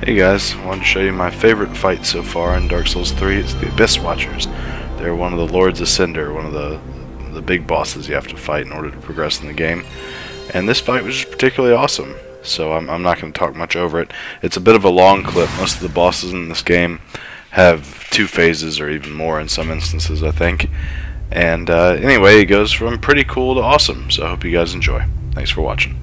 Hey guys, I wanted to show you my favorite fight so far in Dark Souls 3. It's the Abyss Watchers. They're one of the Lords of Cinder, one of the big bosses you have to fight in order to progress in the game. And this fight was just particularly awesome, so I'm not going to talk much over it. It's a bit of a long clip. Most of the bosses in this game have 2 phases or even more in some instances, I think. And anyway, it goes from pretty cool to awesome, so I hope you guys enjoy. Thanks for watching.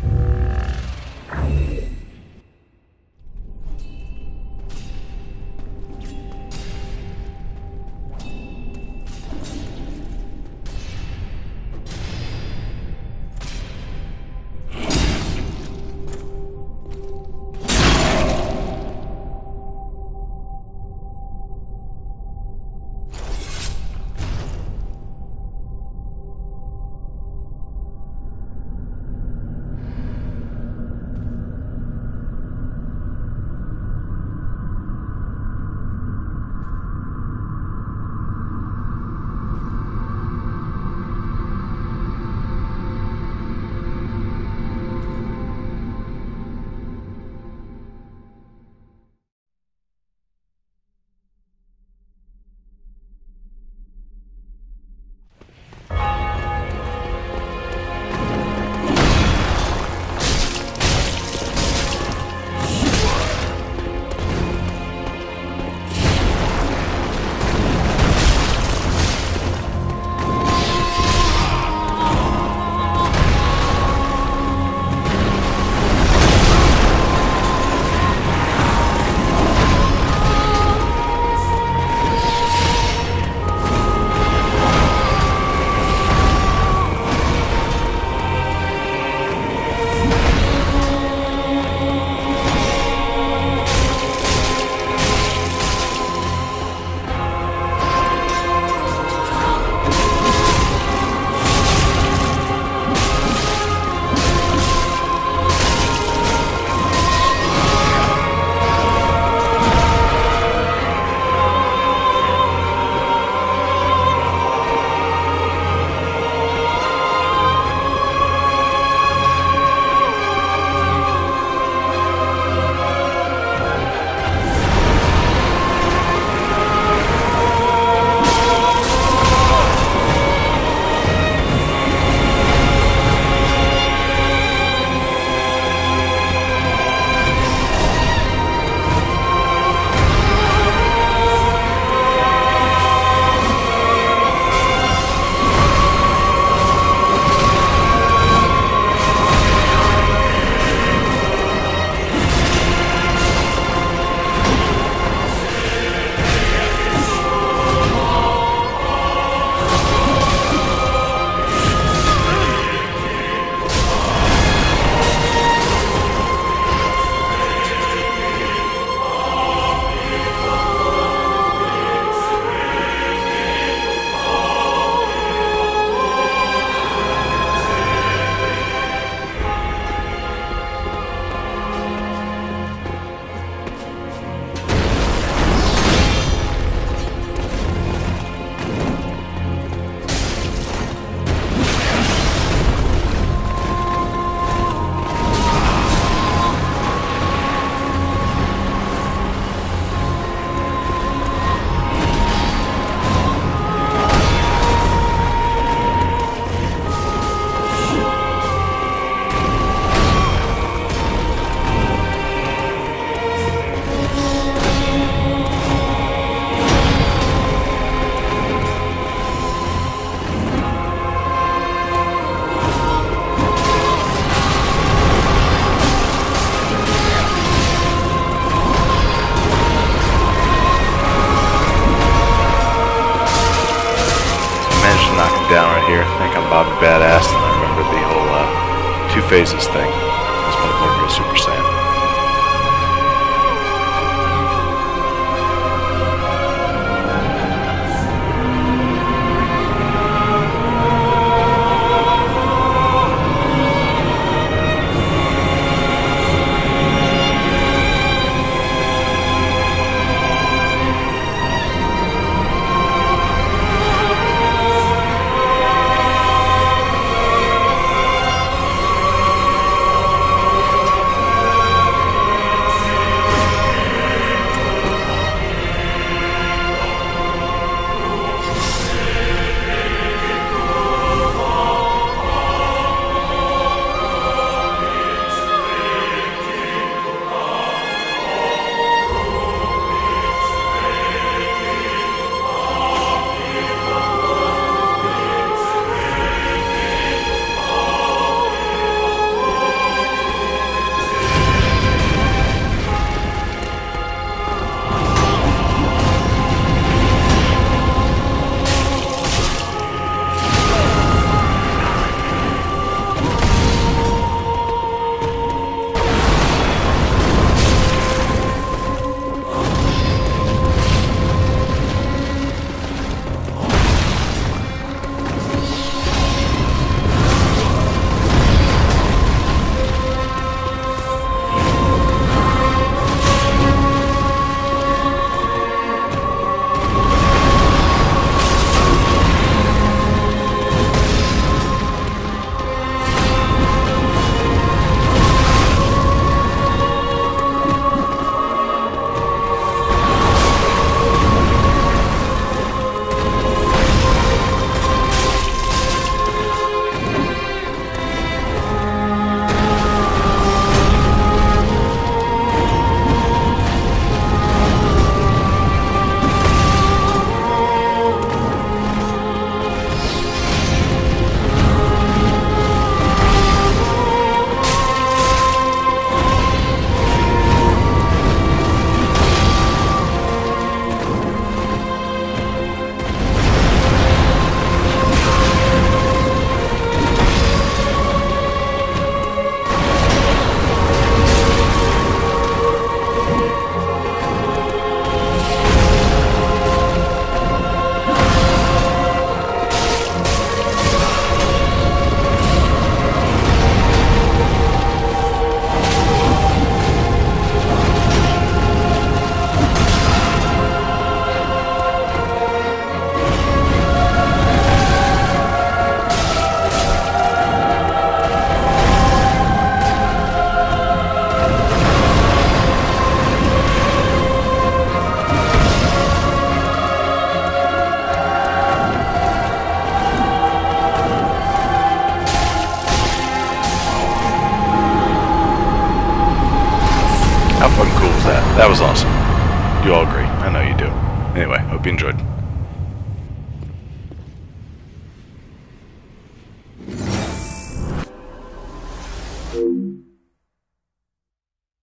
Down right here. I think I'm Bobby Badass, and I remember the whole 2 phases thing. This motherfucker goes Super Saiyan. How fucking cool was that? That was awesome. You all agree. I know you do. Anyway, hope you enjoyed.